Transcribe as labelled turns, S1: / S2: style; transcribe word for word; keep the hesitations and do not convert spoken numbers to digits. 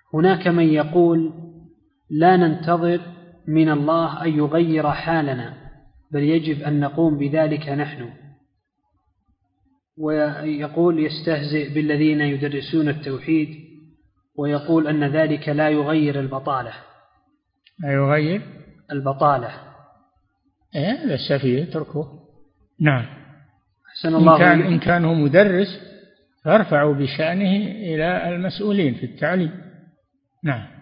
S1: هناك من يقول لا ننتظر من الله أن يغير حالنا، بل يجب أن نقوم بذلك نحن. ويقول يستهزئ بالذين يدرسون التوحيد، ويقول أن ذلك لا يغير البطالة.
S2: لا يغير
S1: البطالة.
S2: إيه هذا السفيه اتركه. نعم.
S1: أحسن الله.
S2: إن كان إن كان هو مدرس فارفعوا بشأنه إلى المسؤولين في التعليم. نعم.